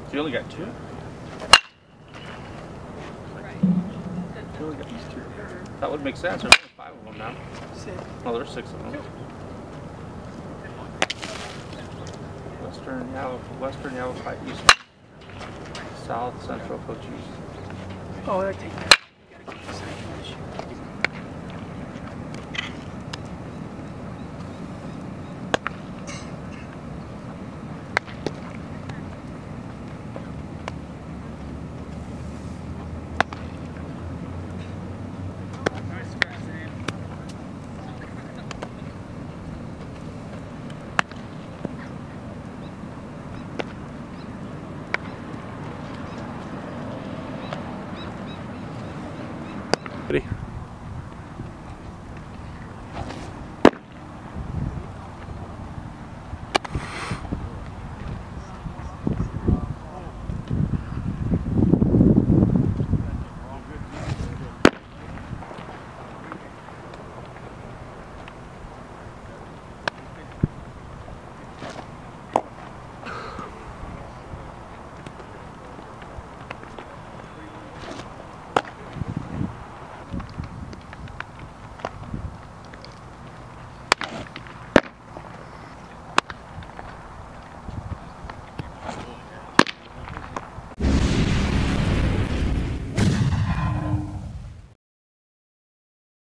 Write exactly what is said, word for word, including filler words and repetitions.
You only got two? You only got these two. That would make sense. There's only five of them now. Six. Oh, there's six of them. Western yellow, western yellow, fight, eastern, south, central, coach east. Oh, I take that. You gotta keep the same condition. Ready?